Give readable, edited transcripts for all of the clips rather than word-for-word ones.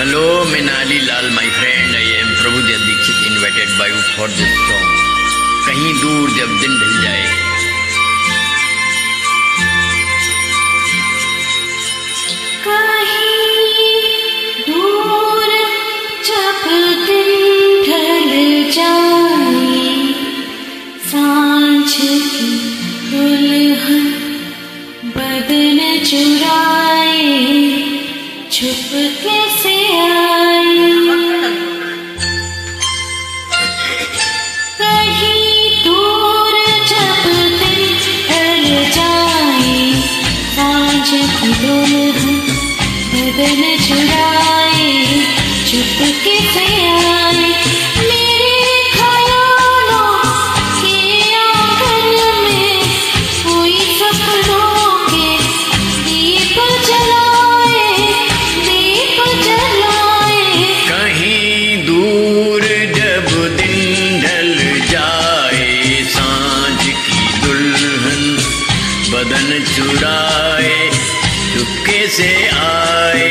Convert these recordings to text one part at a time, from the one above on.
Hello, Minali Lal, my friend. I am Prabhudev Dixit, invited by you for this song. कहीं दूर जब दिन ढल जाए, कहीं दूर जब दिन ढल जाए, सांझ की दुल्हन बदन चुराए चुपके से आई। कहीं दूर जब दिन ढल जाए, सांझ की दुल्हन बदन चुराए चुपके से आई। मेरे ख्यालों के आंगन में कोई सपनों के दीप जलाए, दीप जलाए। कहीं दूर जब दिन ढल जाए, सांझ की दुल्हन बदन चुराए चुपके से आए।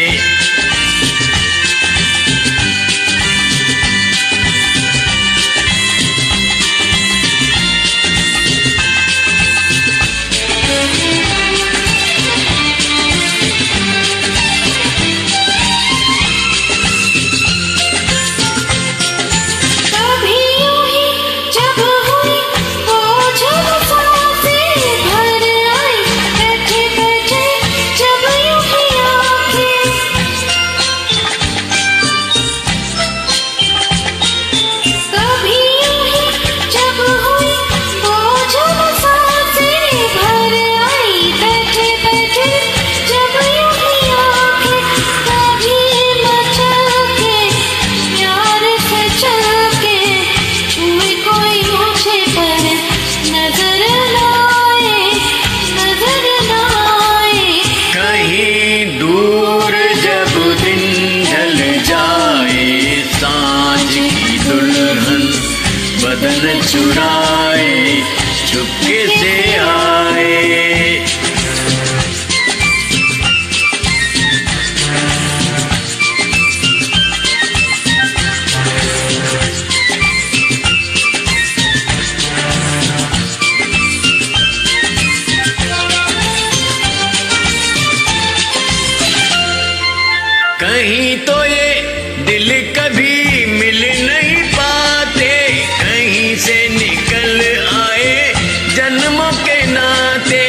बदन चुराए चुपके से आए। कहीं तो ये दिल कभी मिल नहीं पाते, कहीं से निकल आए जन्मों के नाते।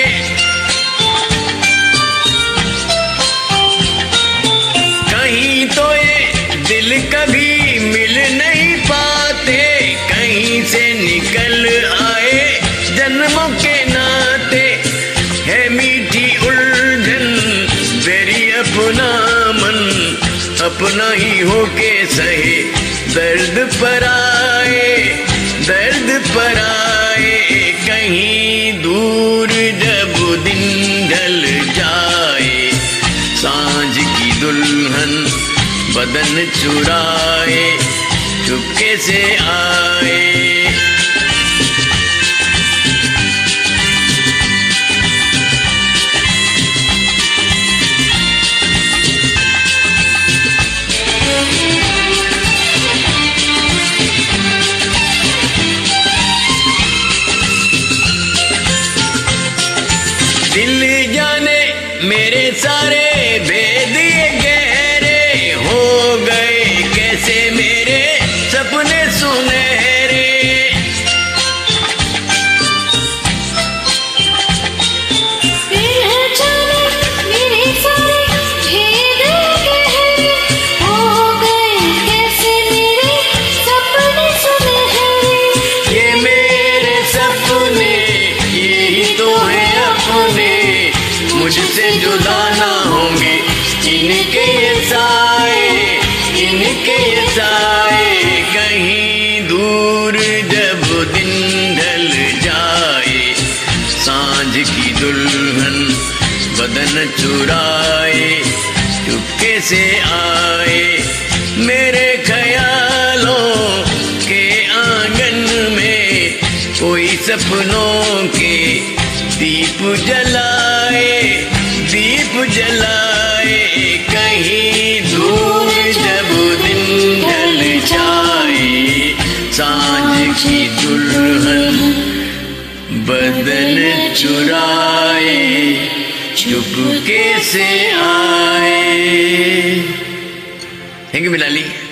कहीं तो ये दिल कभी मिल नहीं पाते, कहीं से निकल आए जन्मों के नाते। है मीठी उलझन मेरी अपना मन, अपना ही होके सहे दर्द पर आए, दर्द पर आए। कहीं दूर जब दिन ढल जाए, सांझ की दुल्हन बदन चुराए चुपके से आए। दिल जाने मेरे सारे भेद ये गहरे हो गए, कैसे मेरे सपने सुनहरे। दिल जाने मेरे सारे भेद गहरे हो गए, कैसे मेरे सपने सुनहरे। ये मेरे सपने यही तो है अपने, मुझसे जुदा ना होंगे इनके ये साए, इनके ये साए। कहीं दूर जब दिन ढल जाए, सांझ की दुल्हन बदन चुराए चुपके से आए। मेरे ख्यालों के आंगन में कोई सपनों के दीप जलाए, दीप जलाए। कहीं दूर की दुल्हन बदन चुराए चुपके से आए। Thank you Mitali.